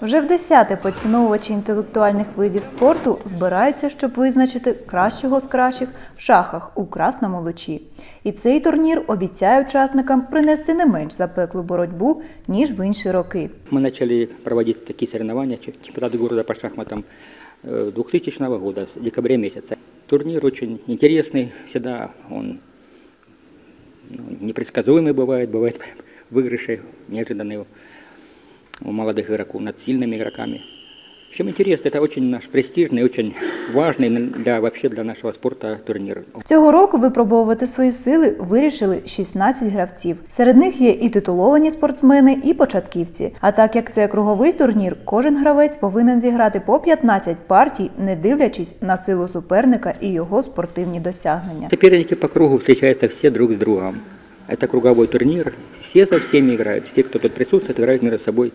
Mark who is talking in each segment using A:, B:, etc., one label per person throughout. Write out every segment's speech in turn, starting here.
A: Вже в 10-те поціновувачі інтелектуальних видів спорту збираються, щоб визначити кращого з кращих в шахах у Красному Лучі. І цей турнір обіцяє учасникам принести не менш запеклу боротьбу, ніж в інші роки.
B: Мы начали проводить такие соревнования, чемпионаты города по шахматам 2000 года, с декабря месяца. Турнир очень интересный, всегда он непредсказуемый бывает выигрыши неожиданные у молодых игроков над сильными игроками. В общем, интересно, это очень наш престижный, очень важный вообще для нашего спорта турнір.
A: Цього року випробовувати свої сили вирішили 16 гравців. Серед них є і титуловані спортсмени, і початківці. А так як це круговий турнір, кожен гравець повинен зіграти по 15 партій, не дивлячись на силу суперника і його спортивні досягнення.
B: Соперники по кругу встречаются все друг с другом. Это круговой турнир, все со всеми играют, все, кто тут присутствует, играют между собой,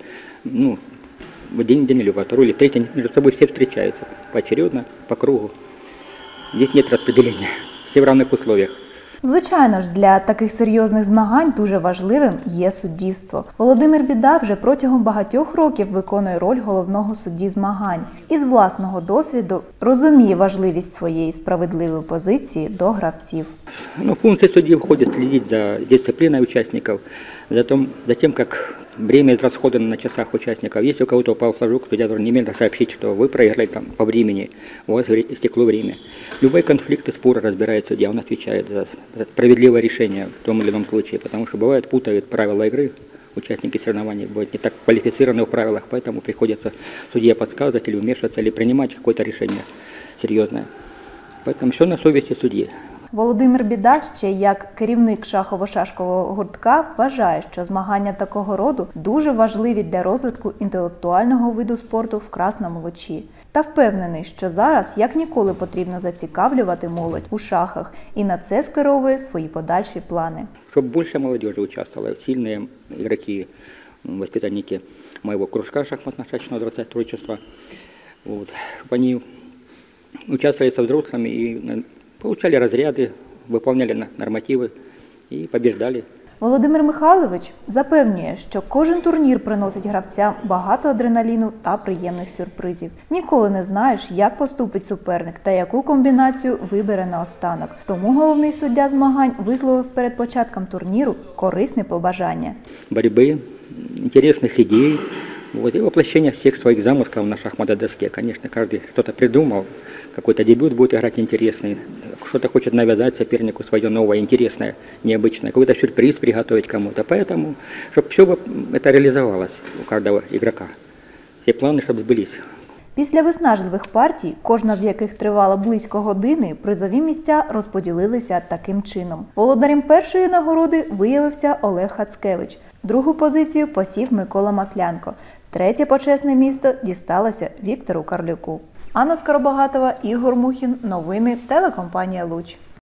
B: в один день или во второй, или в третий, между собой все встречаются поочередно, по кругу. Здесь нет распределения, все в равных условиях.
A: Звичайно ж, для таких серйозних змагань дуже важливим є суддівство. Володимир Біда вже протягом багатьох років виконує роль головного судді змагань. І з власного досвіду розуміє важливість своєї справедливої позиції до гравців.
B: Функции судьи входят следить за дисциплиной участников, за тем, как время израсходовано на часах участников. Если у кого-то упал флажок, судья должен немедленно сообщить, что вы проиграли по времени, у вас истекло время. Любые конфликты, споры разбирает судья, он отвечает за справедливое решение в том или ином случае, потому что бывает путают правила игры, участники соревнований бывают не так квалифицированы в правилах, поэтому приходится судье подсказывать или вмешиваться, или принимать какое-то решение серьезное. Поэтому все на совести судьи.
A: Володимир Біда ще як керівник шахово-шашкового гуртка вважає, що змагання такого роду дуже важливі для розвитку інтелектуального виду спорту в Красному Лучі. Та впевнений, що зараз як ніколи потрібно зацікавлювати молодь у шахах і на це скеровує свої подальші плани.
B: Щоб більше молодежи участвовало, сильні ігроки, воспитанники моего кружка шахматно-шашечного 23 числа, щоб вони участвовали со взрослыми и получали разряды, выполняли нормативы и побеждали.
A: Володимир Михайлович запевнює, що кожен турнір приносить гравцям багато адреналіну та приємних сюрпризів. Ніколи не знаєш, як поступить суперник та яку комбінацію вибере наостанок. Тому головний суддя змагань висловив перед початком турніру корисне побажання.
B: Борьбы, интересных идей, и воплощение всех своих замыслов на шахматной доске. Конечно, каждый что-то придумал, какой-то дебют будет играть интересный, что-то хочет навязать сопернику свое новое, интересное, необычное, какой-то сюрприз приготовить кому-то. Поэтому, чтобы все это реализовалось у каждого игрока, все планы, чтобы сбылись.
A: Після виснажливих партій, кожна з яких тривала близько години, призові місця розподілилися таким чином. Володарем першої нагороди виявився Олег Хацкевич. Другу позицію посів Микола Маслянко. Третє почесне місце дісталося Віктору Карлюку. Анна Скоробогатова, Ігор Мухін. Новини телекомпанія «Луч».